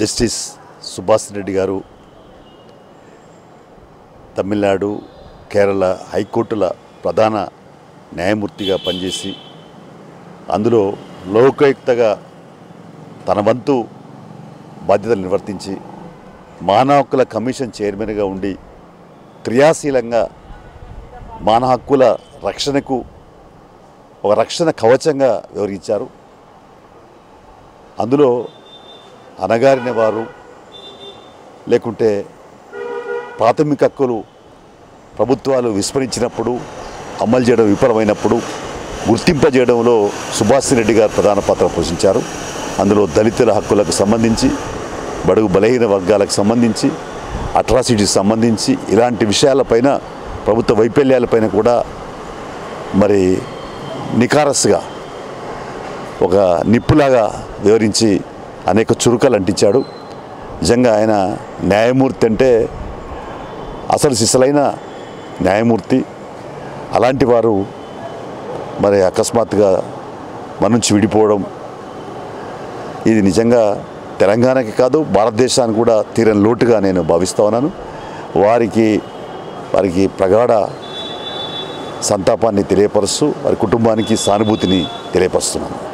Justice Subhash Reddy గారు తమిళనాడు కేరళ హైకోర్టుల ప్రధాన న్యాయమూర్తిగా పనిచేసి అందులో లోకాయుక్తగా తన వంతు బాధ్యతలు నిర్వర్తించి మానవ హక్కుల కమిషన్ చైర్మన్గా ఉండి క్రియాశీలంగా మానవ హక్కుల రక్షణకు ఒక రక్షణ కవచంగా వివరించారు. అందులో అణగారిన వారు లేకుంటే ప్రాథమిక హక్కులు ప్రభుత్వాలు విస్మరించినప్పుడు అమలు చేయడం విఫలమైనప్పుడు గుర్తింపజేయడంలో సుభాష్ రెడ్డి గారు ప్రధాన పాత్ర పోషించారు. అందులో దళితుల హక్కులకు సంబంధించి బడుగు బలహీన వర్గాలకు సంబంధించి అట్రాసిటీస్ సంబంధించి ఇలాంటి విషయాలపైన ప్రభుత్వ వైఫల్యాలపైన కూడా మరి నికారస్గా ఒక నిప్పులాగా వివరించి అనేక చురుకలు అంటించాడు. నిజంగా ఆయన న్యాయమూర్తి అంటే అసలు సిసలైన న్యాయమూర్తి. అలాంటి వారు మరి అకస్మాత్తుగా మన నుంచి విడిపోవడం ఇది నిజంగా తెలంగాణకి కాదు భారతదేశానికి కూడా తీరని లోటుగా నేను భావిస్తూ ఉన్నాను. వారికి ప్రగాఢ సంతాపాన్ని తెలియపరుస్తూ వారి కుటుంబానికి సానుభూతిని తెలియపరుస్తున్నాను.